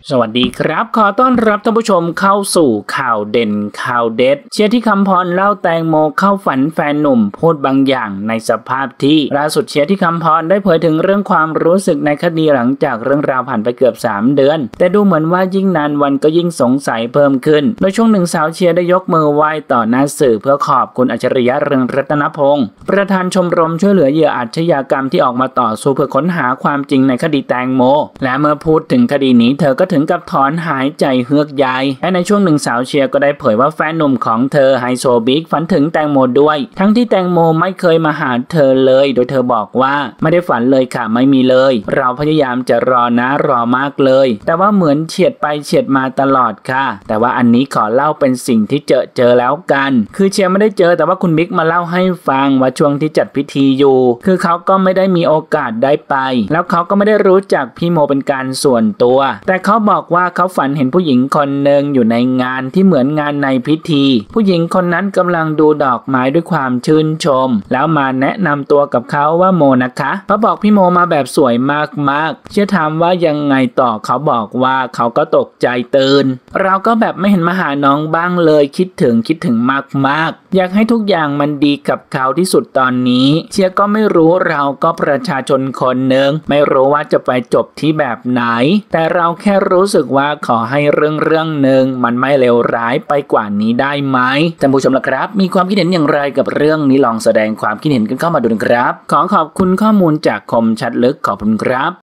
สวัสดีครับขอต้อนรับท่านผู้ชมเข้าสู่ข่าวเด่นข่าวเด็ดเชียร์ที่คำพรเล่าแตงโมเข้าฝันแฟนหนุ่มพูดบางอย่างในสภาพที่ล่าสุดเชียร์ที่คำพรได้เผยถึงเรื่องความรู้สึกในคดีหลังจากเรื่องราวผ่านไปเกือบ3 เดือนแต่ดูเหมือนว่ายิ่งนานวันก็ยิ่งสงสัยเพิ่มขึ้นโดยช่วงหนึ่งสาวเชียร์ได้ยกมือไหว้ต่อหน้าสื่อเพื่อขอบคุณอัจฉริยะเรืองรัตนพงศ์ประธานชมรมช่วยเหลือเหยื่ออาชญากรรมที่ออกมาต่อสู้เพื่อค้นหาความจริงในคดีแตงโมและเมื่อพูดถึงคดีนี้เธอก็ถึงกับถอนหายใจเฮือกใหญ่และในช่วงหนึ่งสาวเชียร์ก็ได้เผยว่าแฟนหนุ่มของเธอไฮโซบิ๊กฝันถึงแตงโมด้วยทั้งที่แตงโมไม่เคยมาหาเธอเลยโดยเธอบอกว่าไม่ได้ฝันเลยค่ะไม่มีเลยเราพยายามจะรอนะรอมากเลยแต่ว่าเหมือนเฉียดไปเฉียดมาตลอดค่ะแต่ว่าอันนี้ขอเล่าเป็นสิ่งที่เจอแล้วกันคือเชียร์ไม่ได้เจอแต่ว่าคุณบิ๊กมาเล่าให้ฟังว่าช่วงที่จัดพิธีอยู่คือเขาก็ไม่ได้มีโอกาสได้ไปแล้วเขาก็ไม่ได้รู้จักพี่โมเป็นการส่วนตัวแต่เขาบอกว่าเขาฝันเห็นผู้หญิงคนหนึ่งอยู่ในงานที่เหมือนงานในพิธีผู้หญิงคนนั้นกำลังดูดอกไม้ด้วยความชื่นชมแล้วมาแนะนำตัวกับเขาว่าโมนะคะเขาบอกพี่โมมาแบบสวยมากๆเชื่อถามว่ายังไงต่อเขาบอกว่าเขาก็ตกใจตื่นเราก็แบบไม่เห็นมาหาน้องบ้างเลยคิดถึงมากๆอยากให้ทุกอย่างมันดีกับเขาที่สุดตอนนี้เชียร์ก็ไม่รู้เราก็ประชาชนคนหนึ่งไม่รู้ว่าจะไปจบที่แบบไหนแต่เราแค่รู้สึกว่าขอให้เรื่องหนึ่งมันไม่เลวร้ายไปกว่านี้ได้ไหมท่านผู้ชมล่ะครับมีความคิดเห็นอย่างไรกับเรื่องนี้ลองแสดงความคิดเห็นกันเข้ามาดูนะครับขอขอบคุณข้อมูลจากคมชัดลึกขอบคุณครับ